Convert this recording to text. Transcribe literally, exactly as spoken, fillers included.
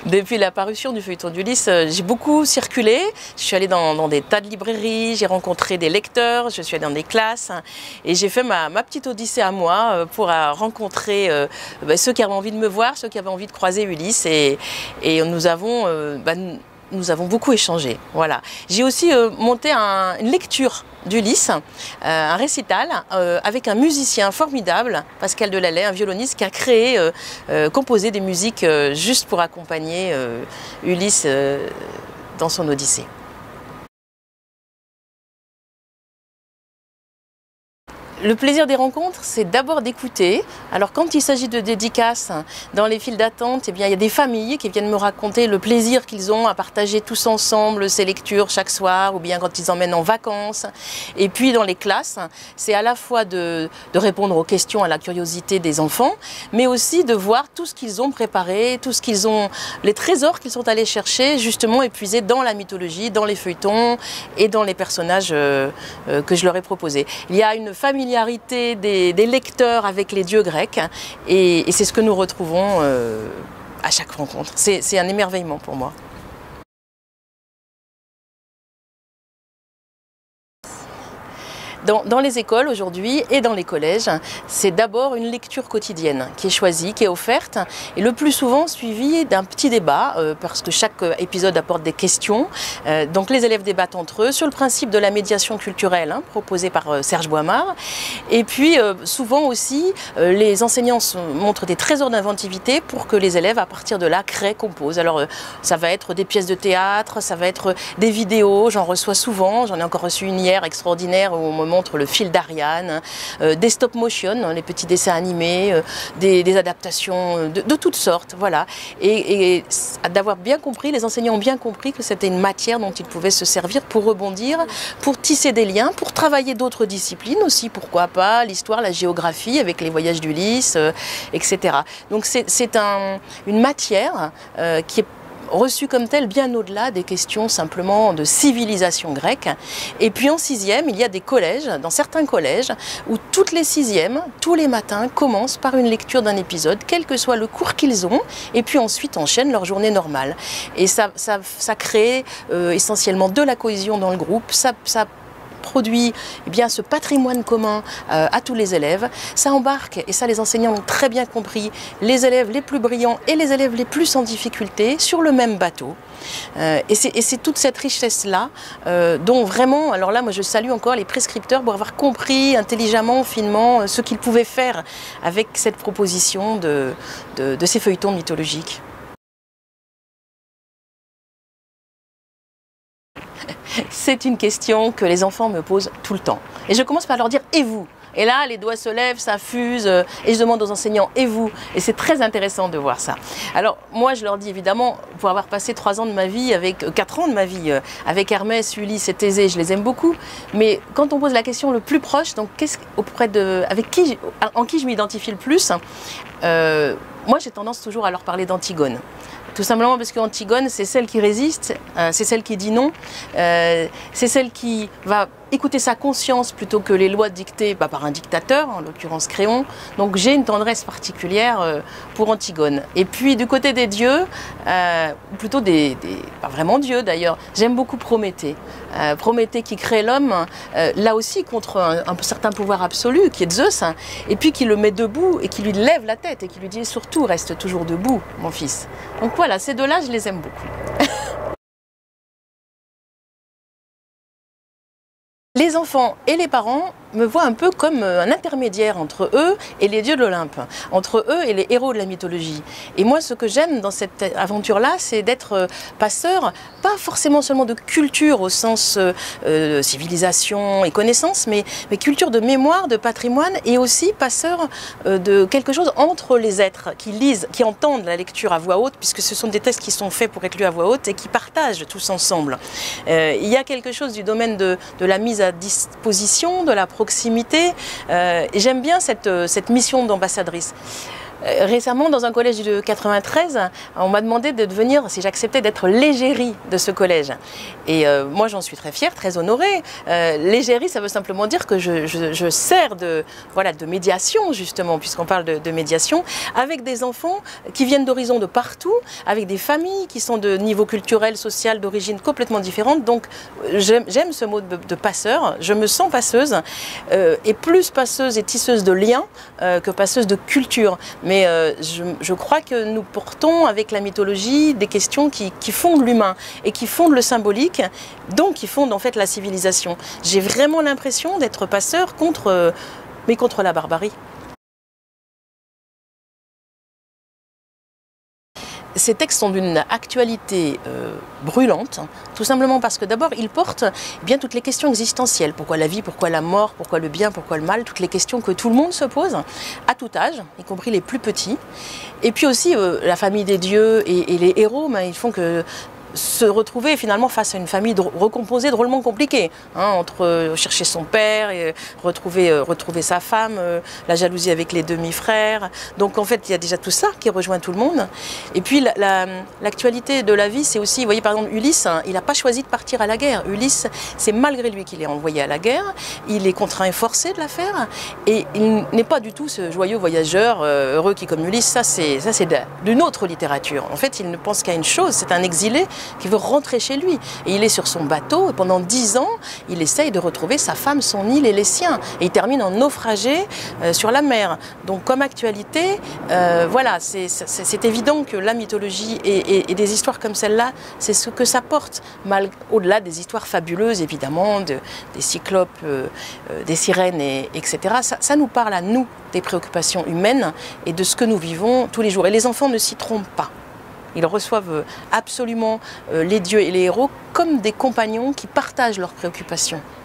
Depuis la parution du feuilleton d'Ulysse, j'ai beaucoup circulé. Je suis allée dans, dans des tas de librairies, j'ai rencontré des lecteurs, je suis allée dans des classes et j'ai fait ma, ma petite odyssée à moi pour rencontrer euh, bah, ceux qui avaient envie de me voir, ceux qui avaient envie de croiser Ulysse et, et nous avons... Euh, bah, Nous avons beaucoup échangé. Voilà. J'ai aussi euh, monté un, une lecture d'Ulysse, euh, un récital euh, avec un musicien formidable, Pascal Delalay, un violoniste qui a créé, euh, euh, composé des musiques euh, juste pour accompagner euh, Ulysse euh, dans son odyssée. Le plaisir des rencontres, c'est d'abord d'écouter. Alors quand il s'agit de dédicaces dans les files d'attente, eh bien, il y a des familles qui viennent me raconter le plaisir qu'ils ont à partager tous ensemble ces lectures chaque soir, ou bien quand ils emmènent en vacances. Et puis dans les classes, c'est à la fois de, de répondre aux questions, à la curiosité des enfants, mais aussi de voir tout ce qu'ils ont préparé, tout ce qu'ils ont, les trésors qu'ils sont allés chercher, justement épuisés dans la mythologie, dans les feuilletons et dans les personnages euh, euh, que je leur ai proposés. Il y a une famille Des, des lecteurs avec les dieux grecs et, et c'est ce que nous retrouvons euh, à chaque rencontre. C'est un émerveillement pour moi. Dans, dans les écoles aujourd'hui et dans les collèges, c'est d'abord une lecture quotidienne qui est choisie, qui est offerte et le plus souvent suivie d'un petit débat euh, parce que chaque épisode apporte des questions. Euh, donc les élèves débattent entre eux sur le principe de la médiation culturelle hein, proposée par euh, Serge Boimard. Et puis euh, souvent aussi, euh, les enseignants montrent des trésors d'inventivité pour que les élèves à partir de là créent, composent. Alors euh, ça va être des pièces de théâtre, ça va être des vidéos, j'en reçois souvent, j'en ai encore reçu une hier extraordinaire où on me montre le fil d'Ariane, euh, des stop motion, hein, les petits dessins animés, euh, des, des adaptations de, de toutes sortes, voilà. Et, et d'avoir bien compris, les enseignants ont bien compris que c'était une matière dont ils pouvaient se servir pour rebondir, pour tisser des liens, pour travailler d'autres disciplines aussi, pourquoi pas, l'histoire, la géographie, avec les voyages d'Ulysse, euh, et cetera. Donc c'est un, une matière euh, qui est reçu comme tel bien au-delà des questions simplement de civilisation grecque. Et puis en sixième, il y a des collèges, dans certains collèges, où toutes les sixièmes, tous les matins, commencent par une lecture d'un épisode, quel que soit le cours qu'ils ont, et puis ensuite enchaînent leur journée normale. Et ça, ça, ça crée euh, essentiellement de la cohésion dans le groupe, ça, ça produit eh bien, ce patrimoine commun euh, à tous les élèves. Ça embarque, et ça les enseignants ont très bien compris, les élèves les plus brillants et les élèves les plus en difficulté sur le même bateau. Euh, et c'est toute cette richesse-là euh, dont vraiment, alors là moi je salue encore les prescripteurs pour avoir compris intelligemment, finement, euh, ce qu'ils pouvaient faire avec cette proposition de, de, de ces feuilletons mythologiques. C'est une question que les enfants me posent tout le temps. Et je commence par leur dire « et vous ?» Et là, les doigts se lèvent, ça fuse, et je demande aux enseignants « et vous ?» Et c'est très intéressant de voir ça. Alors, moi, je leur dis évidemment, pour avoir passé trois ans de ma vie, avec euh, quatre ans de ma vie, euh, avec Hermès, Ulysse et Thésée, je les aime beaucoup. Mais quand on pose la question le plus proche, donc qu'est-ce auprès de, avec qui, en qui je m'identifie le plus, euh, moi, j'ai tendance toujours à leur parler d'Antigone. Tout simplement parce qu'Antigone, c'est celle qui résiste, euh, c'est celle qui dit non, euh, c'est celle qui va écouter sa conscience plutôt que les lois dictées bah, par un dictateur, en l'occurrence Créon. Donc j'ai une tendresse particulière euh, pour Antigone. Et puis du côté des dieux, euh, ou plutôt des, des... pas vraiment dieux d'ailleurs, j'aime beaucoup Prométhée. Euh, Prométhée qui crée l'homme, euh, là aussi contre un, un certain pouvoir absolu qui est Zeus, hein, et puis qui le met debout et qui lui lève la tête et qui lui dit surtout reste toujours debout mon fils. Donc voilà, ces deux-là je les aime beaucoup. Les enfants et les parents me voient un peu comme un intermédiaire entre eux et les dieux de l'Olympe, entre eux et les héros de la mythologie. Et moi, ce que j'aime dans cette aventure-là, c'est d'être passeur, pas forcément seulement de culture au sens euh, civilisation et connaissance, mais, mais culture de mémoire, de patrimoine, et aussi passeur euh, de quelque chose entre les êtres qui lisent, qui entendent la lecture à voix haute, puisque ce sont des textes qui sont faits pour être lus à voix haute et qui partagent tous ensemble. Euh, il y a quelque chose du domaine de, de la mise à disposition, de la proximité. Euh, et j'aime bien cette, cette mission d'ambassadrice. Récemment, dans un collège de quatre-vingt-treize, on m'a demandé de devenir, si j'acceptais d'être l'égérie de ce collège. Et euh, moi, j'en suis très fière, très honorée. Euh, l'égérie, ça veut simplement dire que je, je, je sers de, voilà, de médiation, justement, puisqu'on parle de, de médiation, avec des enfants qui viennent d'horizons de partout, avec des familles qui sont de niveau culturel, social, d'origine complètement différente. Donc, j'aime ce mot de, de passeur. Je me sens passeuse, euh, et plus passeuse et tisseuse de liens euh, que passeuse de culture. Mais euh, je, je crois que nous portons avec la mythologie des questions qui, qui fondent l'humain et qui fondent le symbolique, donc qui fondent en fait la civilisation. J'ai vraiment l'impression d'être passeur contre, euh, mais contre la barbarie. Ces textes sont d'une actualité euh, brûlante, tout simplement parce que d'abord ils portent eh bien toutes les questions existentielles. Pourquoi la vie, pourquoi la mort, pourquoi le bien, pourquoi le mal, toutes les questions que tout le monde se pose, à tout âge, y compris les plus petits. Et puis aussi euh, la famille des dieux et, et les héros, ben, ils font que se retrouver finalement face à une famille recomposée drôlement compliquée, hein, entre euh, chercher son père et retrouver, euh, retrouver sa femme, euh, la jalousie avec les demi-frères. Donc en fait il y a déjà tout ça qui rejoint tout le monde. Et puis l'actualité la, la, de la vie, c'est aussi, vous voyez par exemple Ulysse, hein, il n'a pas choisi de partir à la guerre. Ulysse, c'est malgré lui qu'il est envoyé à la guerre, il est contraint et forcé de la faire, et il n'est pas du tout ce joyeux voyageur euh, heureux qui comme Ulysse. Ça c'est d'une autre littérature. En fait il ne pense qu'à une chose, c'est un exilé qui veut rentrer chez lui. Et il est sur son bateau, et pendant dix ans, il essaye de retrouver sa femme, son île et les siens. Et il termine en naufragé euh, sur la mer. Donc comme actualité, euh, voilà, c'est évident que la mythologie et, et, et des histoires comme celle-là, c'est ce que ça porte, au-delà des histoires fabuleuses, évidemment, de, des cyclopes, euh, euh, des sirènes, et, etc. Ça, ça nous parle à nous des préoccupations humaines et de ce que nous vivons tous les jours. Et les enfants ne s'y trompent pas. Ils reçoivent absolument les dieux et les héros comme des compagnons qui partagent leurs préoccupations.